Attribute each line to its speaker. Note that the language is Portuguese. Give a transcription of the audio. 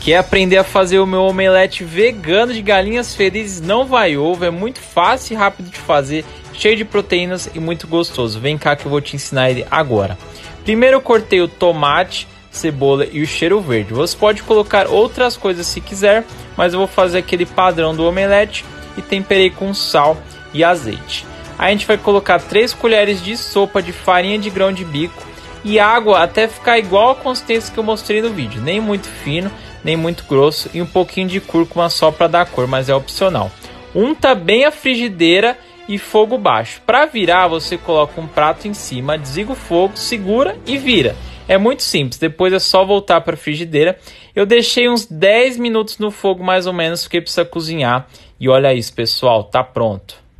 Speaker 1: Quer aprender a fazer o meu omelete vegano de galinhas felizes não vai ovo? É muito fácil e rápido de fazer, cheio de proteínas e muito gostoso. Vem cá que eu vou te ensinar ele agora. Primeiro eu cortei o tomate, cebola e o cheiro verde. Você pode colocar outras coisas se quiser, mas eu vou fazer aquele padrão do omelete e temperei com sal e azeite. Aí a gente vai colocar 3 colheres de sopa de farinha de grão de bico e água até ficar igual a consistência que eu mostrei no vídeo, nem muito fino, nem muito grosso, e um pouquinho de cúrcuma só para dar cor, mas é opcional. Unta bem a frigideira e fogo baixo. Para virar, você coloca um prato em cima, desliga o fogo, segura e vira. É muito simples, depois é só voltar para a frigideira. Eu deixei uns 10 minutos no fogo mais ou menos, porque precisa cozinhar. E olha isso, pessoal, tá pronto.